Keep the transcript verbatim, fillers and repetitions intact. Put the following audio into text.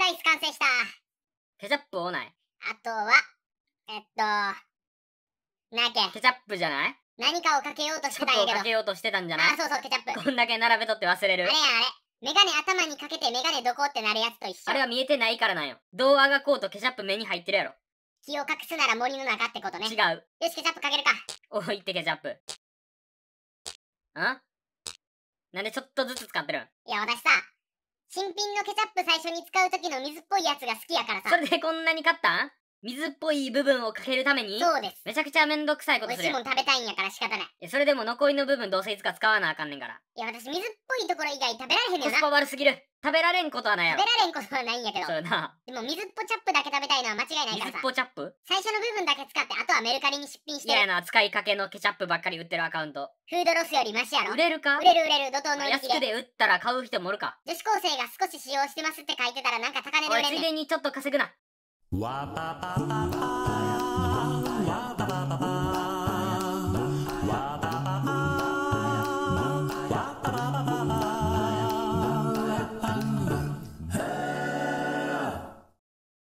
イス完成した。 ケチャップ多ない？ あとは、えっと、なやけ。 ケチャップじゃない？ 何かをかけようとしてたんやけど。 かけようとしてたんじゃない？ あ、そうそう、ケチャップ。 こんだけ並べとって忘れる。 あれやあれ。メガネ頭にかけてメガネどこってなるやつと一緒。 あれは見えてないからなんよ。どうあがこうとケチャップ目に入ってるやろ。 気を隠すなら森の中ってことね。 違う。 よし、ケチャップかけるか。 おいってケチャップ。ん？なんでちょっとずつ使ってるん？ いや、私さ、新品のケチャップ最初に使う時の水っぽいやつが好きやからさ。 それでこんなに買ったん？水っぽい部分をかけるために？ そうです。 めちゃくちゃめんどくさいことするやん。 美味しいもん食べたいんやから仕方ない。いや、それでも残りの部分どうせいつか使わなあかんねんから。 いや、私水っぽいところ以外食べられへんねんな。 コスパ悪すぎる。食べられんことはないやろ。 食べられんことはないんやけど。 そうな。 でも水っぽチャップだけ食べたいのは間違いないからさ。 水っぽチャップ？ 最初の部分だけ使ってあとはメルカリに出品してる。 いやな、使いかけのケチャップばっかり売ってるアカウント。 フードロスよりマシやろ。 売れるか？ 売れる売れる、怒涛の売り安く切れ。 で売ったら買う人もおるか。 女子高生が少し使用してますって書いてたらなんか高値で売れんねん。 おい、ついでにちょっと稼ぐな。